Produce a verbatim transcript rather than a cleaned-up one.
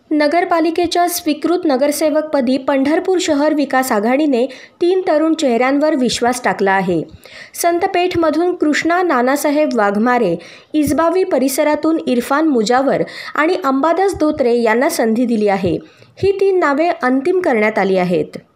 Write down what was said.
नगरपालिकेच्या स्वीकृत नगरसेवकपदी पंढरपूर शहर विकास आघाडीने तीन तरुण चेहऱ्यांवर विश्वास टाकला आहे. संतपेठमधून कृष्णा नानासाहेब वाघमारे, इजबावी परिसरातून इरफान मुजावर आणि अंबादास धोत्रे यांना संधी दिली आहे. ही तीन नावे अंतिम करण्यात आली आहेत.